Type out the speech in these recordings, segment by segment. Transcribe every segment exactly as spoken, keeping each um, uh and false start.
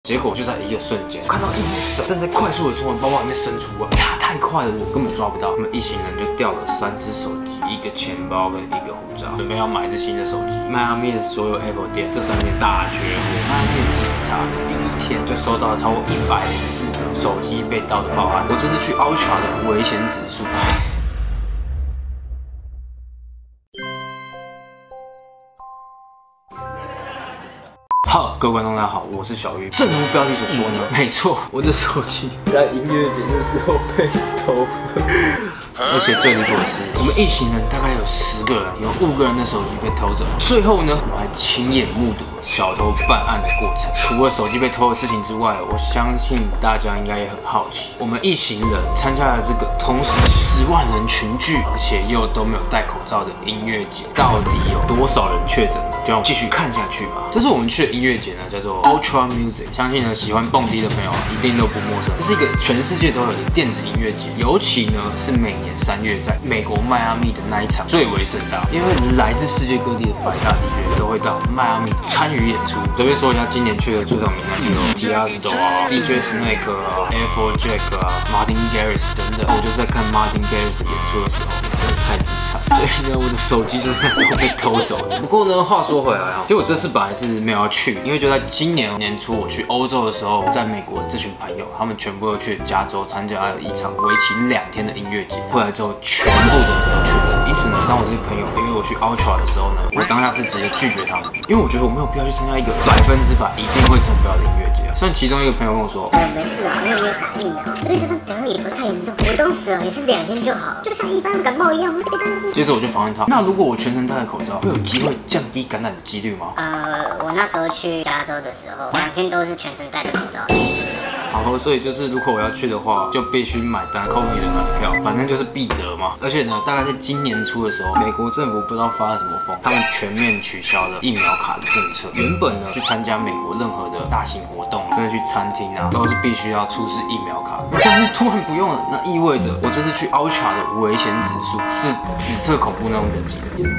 结果就在一个瞬间，看到一只手正在快速的从我包包里面伸出来，它太快了，我根本抓不到。他们一行人就掉了三只手机、一个钱包跟一个护照，准备要买一只新的手机。迈阿密的所有 Apple 店这三天大缺货，迈阿密的警察第一天就收到了超过一百零四个手机被盗的报案。我这次去 Ultra 的危险指数，好，各位观众大家好，我是小玉。正如标题所说呢，没错，我的手机在音乐节的时候被偷了。而且最离谱的是，我们一行人大概有十个人，有五个人的手机被偷走。最后呢，我还亲眼目睹了小偷办案的过程。除了手机被偷的事情之外，我相信大家应该也很好奇，我们一行人参加了这个同时十万人群聚，而且又都没有戴口罩的音乐节，到底有多少人确诊呢？就让我继续看下去吧。这是我们去的音乐节呢，叫做 Ultra Music。相信呢喜欢蹦迪的朋友啊，一定都不陌生。这是一个全世界都有的电子音乐节，尤其呢是每年三月在美国迈阿密的那一场最为盛大，因为来自世界各地的百大 D J 都会到迈阿密参与演出。随便说一下今年去的出场名单，有 Tiesto 啊、D J Snake 啊、Afrojack 啊、Martin Garrix 等等。我就是在看 Martin Garrix 演出的时候，真的太精彩，所以呢我的手机就那时候被偷走了。不过呢话说回来啊，其实我这次本来是没有要去，因为就在今年年初我去欧洲的时候，在美国的这群朋友，他们全部都去加州参加了一场为期两天的音乐节，回来之后全部的人都确诊。因此呢，当我这些朋友约我去 Ultra 的时候呢，我当下是直接拒绝他们，因为我觉得我没有必要去参加一个百分之百一定会中标的音乐节啊。虽然其中一个朋友跟我说， 呃，没事啊，因为你有打疫苗，所以就算得了也不会太严重，我当时啊也是两天就好，就像一般的感冒一样，别担心。 接着我就反问他，那如果我全程戴着口罩，会有机会降低感染的几率吗？ 呃，我那时候去加州的时候，两天都是全程戴着口罩。 好，所以就是如果我要去的话，就必须买单 Coffee 的门票，反正就是必得嘛。而且呢，大概在今年初的时候，美国政府不知道发了什么疯，他们全面取消了疫苗卡的政策。原本呢，去参加美国任何的大型活动，甚至去餐厅啊，都是必须要出示疫苗卡。但是突然不用了，那意味着我这次去 Ultra 的危险指数是紫色恐怖那种等级的。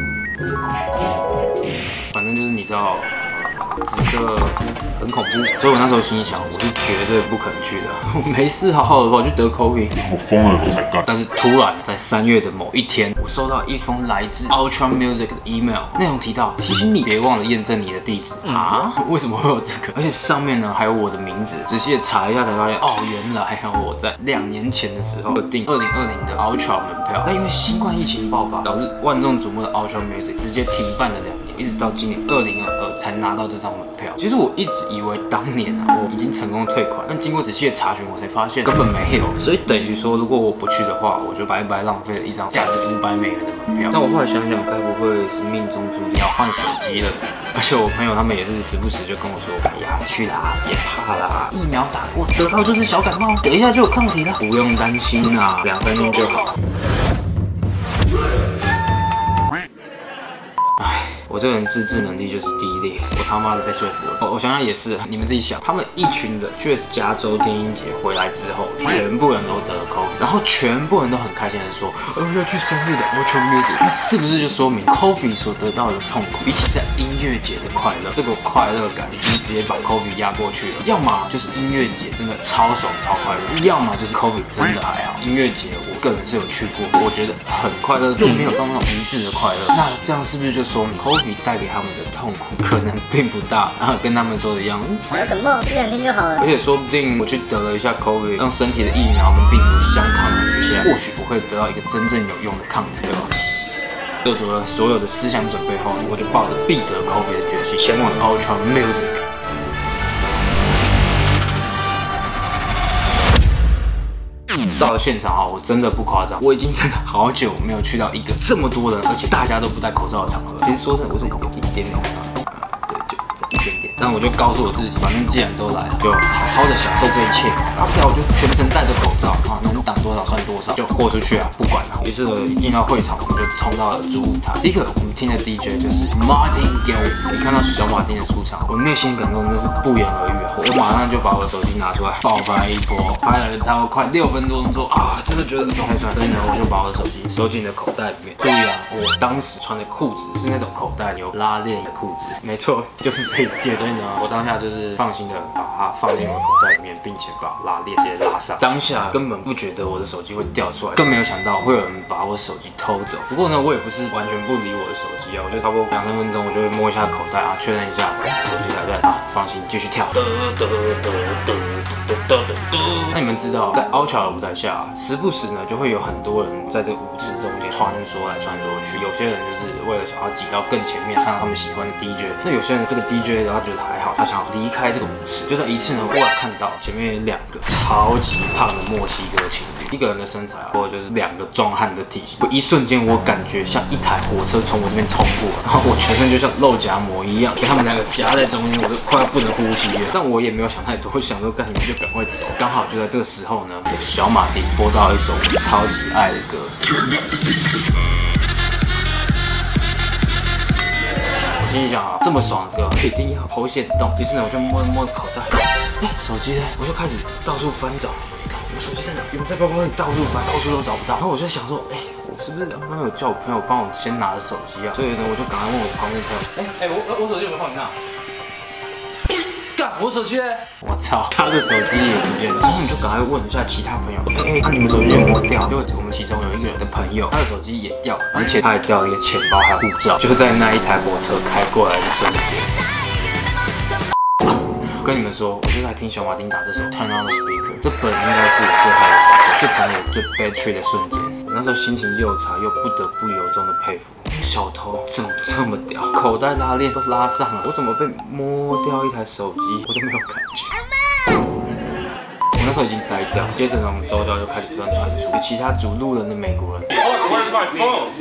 反正就是你知道。紫色很恐怖，所以我那时候心想，我是绝对不可能去的。我没事好好的跑去得 COVID， 我疯了我才干。 但是突然在三月的某一天，我收到一封来自 Ultra Music 的 email， 内容提到提醒你别忘了验证你的地址啊？为什么会有这个？而且上面呢还有我的名字。仔细的查一下才发现，哦，原来我在两年前的时候订二零二零的 Ultra 门票，但因为新冠疫情爆发，导致万众瞩目的 Ultra Music 直接停办了两年，一直到今年二零二二才拿到这张门票。其实我一直以为当年啊，我已经成功退款，但经过仔细的查询，我才发现根本没有。所以等于说，如果我不去的话，我就白白浪费了一张价值五百美元的门票。但我后来想想，该不会是命中注定要换手机了？而且我朋友他们也是时不时就跟我说：“哎呀，去啦，别怕啦，疫苗打过，得到就是小感冒，等一下就有抗体了，不用担心啊，两三天就好。”我这个人自制能力就是低劣，我他妈的被说服了。我我想想也是，你们自己想，他们一群人去加州电音节回来之后，全部人都得了 COVID， 然后全部人都很开心的说，呃，要去三月的 Ultra Music， 那是不是就说明 COVID 所得到的痛苦，比起在音乐节的快乐，这个快乐感已经直接把 COVID 压过去了。要么就是音乐节真的超爽超快乐，要么就是 COVID 真的还好。音乐节我个人是有去过，我觉得很快乐，又没有到那种极致的快乐。那这样是不是就说明 COVID带给他们的痛苦可能并不大，然后跟他们说的一样， 小感冒一两天就好了。 而且说不定我去得了一下 COVID， 让身体的疫苗跟病毒相抗衡一下，或许我会得到一个真正有用的抗体哦。做足了所有的思想准备后，我就抱着必得 COVID 的决心，前往 Ultra Music。到了现场啊，我真的不夸张，我已经真的好久没有去到一个这么多人，而且大家都不戴口罩的场合。其实说真的，我是有一点点害怕，对，就一点点。但我就告诉我自己，反正既然都来了，就好好的享受这一切。大不了我就全程戴着口罩啊，能挡多少算多少，就豁出去啊，不管了。于是呢，一进到会场，我们就冲到了主舞台。第一个我们听的 D J 就是 Martin Garrix。一看到小马丁的出场，我内心感动真是不言而喻啊！我马上就把我的手机拿出来，爆拍一波，拍了差不多快六分多钟，说啊，真的觉得手太酸，所以呢，我就把我的手机收进了口袋里面。注意啊，我当时穿的裤子是那种口袋有拉链的裤子，没错，就是这一件。 以呢，我当下就是放心的把它放进我的口袋里面，并且把拉链直接拉上。当下根本不觉得我的手机会掉出来，更没有想到会有人把我手机偷走。不过呢，我也不是完全不理我的手机啊，我就差不多两三分钟，我就会摸一下口袋啊，确认一下手机还在啊，放心，继续跳。那你们知道，在 Ultra 的舞台下，时不时呢就会有很多人在这个舞池中间穿梭来穿梭去。有些人就是为了想要挤到更前面，看到他们喜欢的 D J。那有些人这个 D J 他觉得还好，他想要离开这个舞池。就在一次呢，忽然看到前面有两个超级胖的墨西哥情侣，一个人的身材啊，或者就是两个壮汉的体型。我一瞬间，我感觉像一台火车从我这边冲过来，然后我全身就像肉夹馍一样，被他们两个夹在中间，我都快要不能呼吸了。但我也没有想太多，我想说干你们就赶快走。刚好就在这个时候呢，小马丁播到一首我超级爱的歌。我心里想啊，这么爽的歌一定要剖线洞。于是呢，我就摸一摸口袋，哎，手机呢？我就开始到处翻找。看我手机在哪？有没有在包包里？到处翻，到处都找不到。然后我就想说，哎、欸，我是不是刚刚有叫我朋友帮我先拿着手机啊？所以呢，我就赶快问我旁边的朋友，哎、欸、哎、欸，我我手机有没有放你那？干，我手机呢？我操，他的手机也不见了。然后我们就赶快问一下其他朋友，哎、欸，那、啊、你们手机有没有掉？就我们其中有一个人的朋友，他的手机也掉，而且他还掉了一个钱包还有护照，就在那一台火车开过来的瞬间。我跟你们说，我就在听小马丁打这首 Turn on the Speaker， 这本应该是我最嗨的时候，这成了我最 bad trip 的瞬间。我那时候心情又差，又不得不由衷的佩服，小偷怎么这么屌？口袋拉链都拉上了，我怎么被摸掉一台手机，我都没有感觉。我那时候已经呆掉，接着呢，我们周遭就开始不断传出其他主路人的美国人。Where's my phone?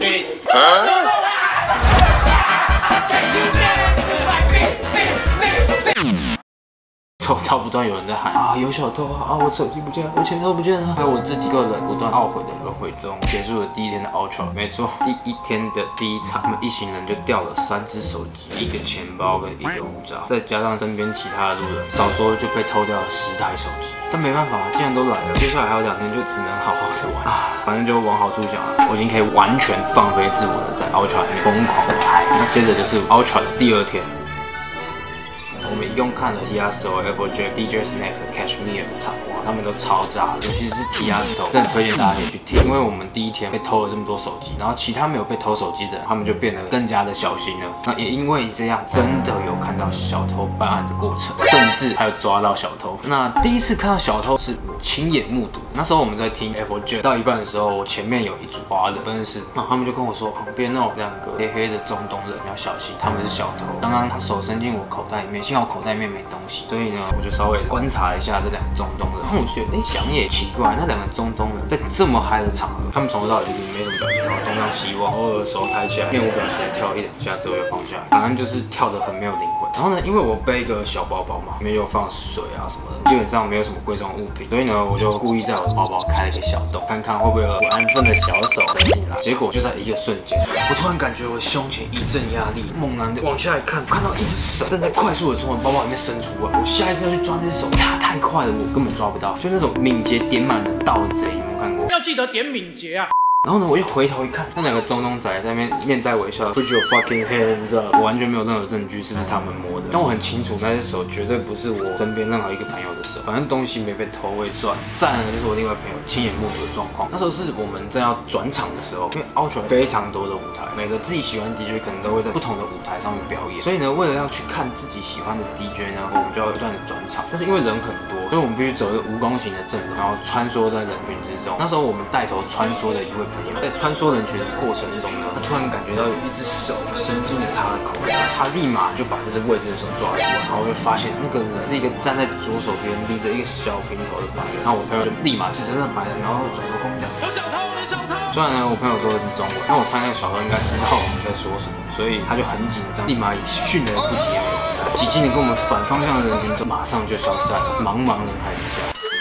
周遭不断有人在喊啊，有小偷啊！啊，我手机不见了，我钱都不见了。还有我自己个人不断懊悔的轮回中，结束了第一天的 Ultra。没错，第一天的第一场，我们一行人就掉了三只手机、一个钱包跟一个护照，再加上身边其他的路人，少说就被偷掉了十台手机。但没办法，既然都来了，接下来还有两天就只能好好的玩啊。反正就往好处想啊，我已经可以完全放飞自我的在 Ultra 里面疯狂的嗨。那接着就是 Ultra 的第二天。我们一共看了 Tiesto、F four J、D J Snake、Cashmere 的场，哇，他们都超炸的，尤其是 Tiesto， 真的推荐大家可以去听，因为我们第一天被偷了这么多手机，然后其他没有被偷手机的人，他们就变得更加的小心了。那也因为这样，真的有看到小偷办案的过程，甚至还有抓到小偷。那第一次看到小偷是我亲眼目睹，那时候我们在听 F four J 到一半的时候，我前面有一组华人不认识，那他们就跟我说，旁边那种两个黑黑的中东人要小心，他们是小偷。刚刚他手伸进我口袋里面，幸好口袋里面没东西，所以呢，我就稍微观察一下这两个中东人。然后我觉得，哎、欸，想也奇怪，那两个中东人在这么嗨的场合，他们从头到尾就是没什么表情，然后东张西望，偶尔手抬起来，面无表情的跳一两下之后又放下来，反正就是跳得很没有灵魂。然后呢，因为我背一个小包包嘛，里面有放水啊什么的，基本上没有什么贵重物品，所以呢，我就故意在我的包包开了一个小洞，看看会不会有不安分的小手伸进来。结果就在一个瞬间，我突然感觉我的胸前一阵压力，猛然的往下一看，看到一只手正在快速的从我的包包里面伸出来。我下一次要去抓那只手，它太快了，我根本抓不到，就那种敏捷点满的盗贼，有没有看过？ 要记得点敏捷啊！ 然后呢，我一回头一看，那两个中东仔在那边面带微笑 ，Put your fucking hands up！ 我完全没有任何证据是不是他们摸的，但我很清楚那只手绝对不是我身边任何一个朋友的手，反正东西没被偷我也算。再来呢，就是我另外朋友亲眼目睹的状况。那时候是我们正要转场的时候，因为 Ultra 非常多的舞台，每个自己喜欢的 D J 可能都会在不同的舞台上面表演，所以呢，为了要去看自己喜欢的 D J 呢，我们就要不断的转场。但是因为人很多，所以我们必须走一个蜈蚣形的阵容，然后穿梭在人群之中。那时候我们带头穿梭的一位朋友，在穿梭人群的过程中呢，他突然感觉到有一只手伸进了他的口袋，他立马就把这只未知的手抓出来，然后就发现那个人是一个站在左手边立着一个小平头的白人，然后我朋友就立马指着那白人，然后转头跟我讲：“有小偷，有小偷！”虽然呢，我朋友说的是中文，但我猜那个小偷应该知道我们在说什么，所以他就很紧张，立马以迅雷不及掩耳之势，挤进了跟我们反方向的人群中，马上就消失在茫茫人海之下。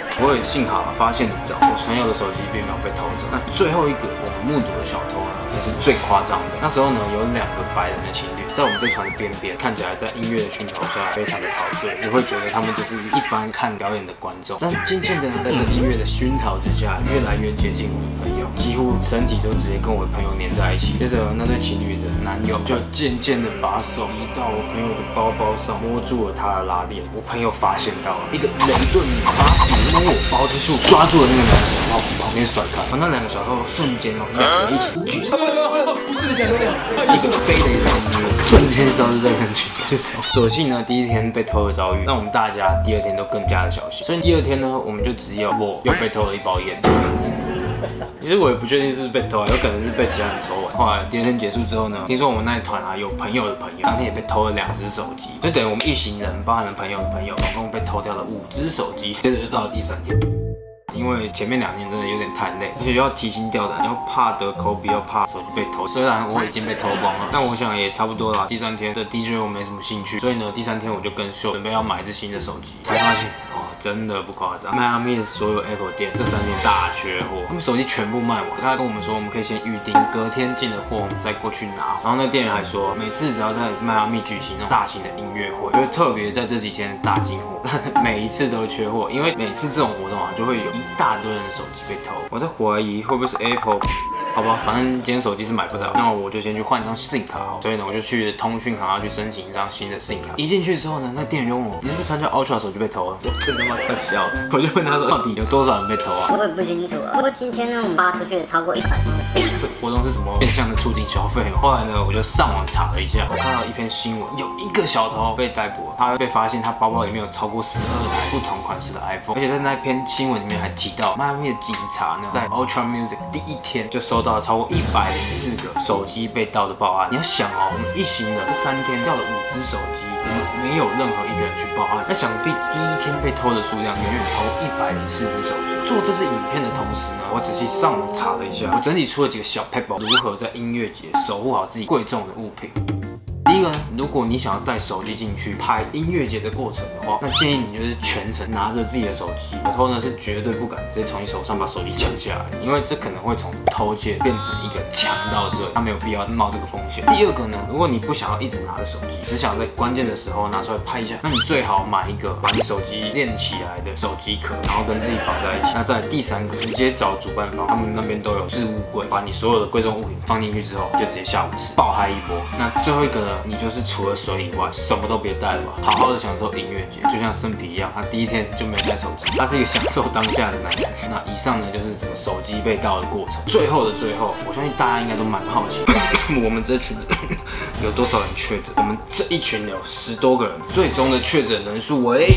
我也幸好发现的早，我朋友的手机并没有被偷走。那最后一个我们目睹的小偷呢，也是最夸张的。那时候呢，有两个白人的情侣在我们这团的边边，看起来在音乐的熏陶下非常的陶醉，只会觉得他们就是一般看表演的观众。但渐渐的，在这音乐的熏陶之下，越来越接近我的朋友，几乎身体就直接跟我的朋友黏在一起。接着，那对情侣的男友就渐渐的把手移到我朋友的包包上，摸住了他的拉链。我朋友发现到了一个雷顿八紧摸我包之处，抓住了那个男人，然后旁边甩开。那两个小偷瞬间哦，两个一起举手，不是讲这样，一个飞的一个瞬间消失在人群之中。所幸呢，第一天被偷的遭遇，让我们大家第二天都更加的小心。所以第二天呢，我们就只有我又被偷了一包烟。其实我也不确定是不是被偷，有可能是被其他人抽完。后来第二天结束之后呢，听说我们那一团啊有朋友的朋友，当天也被偷了两只手机，就等于我们一行人，包含了朋友的朋友，总共被偷掉了五只手机。接着就到了第三天。因为前面两天真的有点太累，而且又要提心吊胆，又怕得 COVID， 又怕手机被偷。虽然我已经被偷光了，但我想也差不多了。第三天的 D J 我没什么兴趣，所以呢，第三天我就跟秀准备要买一只新的手机，才发现哦，真的不夸张，迈阿密的所有 Apple 店这三天大缺货，他们手机全部卖完。他跟我们说，我们可以先预定，隔天进的货我们再过去拿。然后那店员还说，每次只要在迈阿密举行那种大型的音乐会，就特别在这几天大进货，每一次都缺货，因为每次这种活动啊，就会有一大堆人的手机被偷。我在怀疑会不会是 Apple。好吧，反正今天手机是买不到，那我就先去换一张 SIM 卡好。所以呢，我就去通讯行要去申请一张新的 SIM 卡。一进去之后呢，那店员就问我，你是不是参加 Ultra 手机被偷了？我真他妈快笑死！我就问他说，到底有多少人被偷啊？ 我也不清楚啊。不过今天呢，我们发出去的超过一百张的 SIM 卡。 活动是什么变相的促进消费？后来呢，我就上网查了一下，我看到一篇新闻，有一个小偷被逮捕了，他被发现他包包里面有超过十二台不同款式的 iPhone， 而且在那篇新闻里面还提到，迈阿密的警察呢，在 Ultra Music 第一天就收到了超过一百零四个手机被盗的报案。你要想哦，我们一行人这三天掉了五只手机，我们没有任何一个人去报案，那想必第一天被偷的数量远远超过一百零四只手机。做这支影片的同时呢，我仔细上网查了一下，我整理出了几个小 pebble， 如何在音乐节守护好自己贵重的物品。第一个呢，如果你想要带手机进去拍音乐节的过程的话，那建议你就是全程拿着自己的手机。小偷呢是绝对不敢直接从你手上把手机抢下来，因为这可能会从偷窃变成一个强盗罪，他没有必要冒这个风险。第二个呢，如果你不想要一直拿着手机，只想在关键的时候拿出来拍一下，那你最好买一个把你手机链起来的手机壳，然后跟自己绑在一起。那再来第三个，直接找主办方，他们那边都有置物柜，把你所有的贵重物品放进去之后，就直接下午吃，爆嗨一波。那最后一个呢？你就是除了水以外，什么都别带了吧，好好的享受音乐节，就像生皮一样，他第一天就没带手机，他是一个享受当下的男人。那以上呢就是整个手机被盗的过程。最后的最后，我相信大家应该都蛮好奇，我们这群人有多少人确诊？我们这一群有十多个人，最终的确诊人数为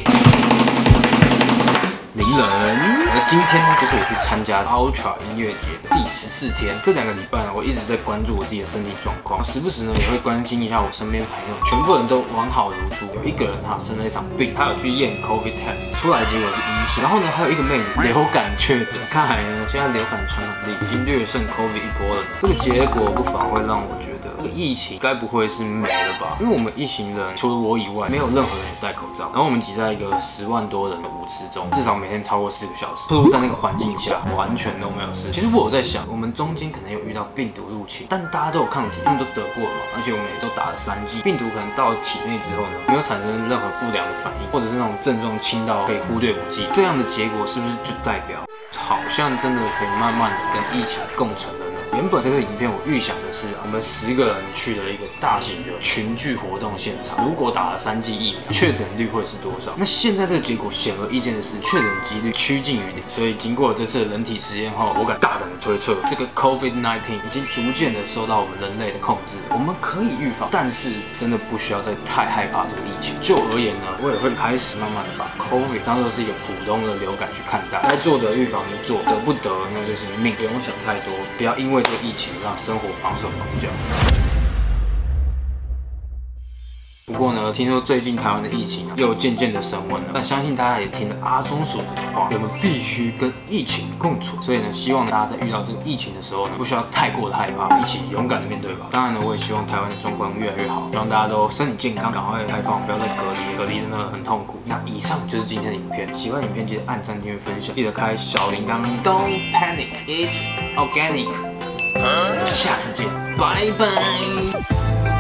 零人。而今天呢，就是我去参加 Ultra 音乐节的第十四天。这两个礼拜呢，我一直在关注我自己的身体状况，时不时呢也会关心一下我身边朋友，全部人都完好如初。有一个人他生了一场病，他有去验 COVID test， 出来结果是阴性。然后呢，还有一个妹子流感确诊，看来呢现在流感传染力已经略胜 COVID 一波了。这个结果不妨会让我觉得，这个疫情该不会是没了吧？因为我们一行人除了我以外，没有任何人有戴口罩，然后我们挤在一个十万多人的舞池中，至少每天超过四个小时，暴露在那个环境下，完全都没有事。其实我有在想，我们中间可能有遇到病毒入侵，但大家都有抗体，他们都得过了嘛，而且我们也都打了三剂，病毒可能到了体内之后呢，没有产生任何不良的反应，或者是那种症状轻到可以忽略不计，这样的结果是不是就代表好像真的可以慢慢的跟疫情共存了呢？原本这个影片我预想的是、啊，我们十个人去了一个大型的群聚活动现场，如果打了三剂疫苗，确诊率会是多少？那现在这个结果显而易见的是，确诊几率趋近于零。所以经过这次的人体实验后，我敢大胆的推测，这个 COVID 十九 已经逐渐的受到我们人类的控制，我们可以预防，但是真的不需要再太害怕这个疫情。就我而言呢，我也会开始慢慢的把 COVID 当作是一个普通的流感去看待，该做的预防一做，得不得那就是命，不用想太多，不要因为这个疫情让生活绑手绑脚。 不过呢，听说最近台湾的疫情啊又渐渐的升温了。那相信大家也听了阿中所说的话，我们必须跟疫情共处。所以呢，希望大家在遇到这个疫情的时候呢，不需要太过的害怕，一起勇敢的面对吧。当然呢，我也希望台湾的状况越来越好，让大家都身体健康，赶快开放，不要再隔离，隔离真的很痛苦。那以上就是今天的影片，喜欢影片记得按赞、订阅、分享，记得开小铃铛。Don't panic, it's organic。我们下次见，拜拜。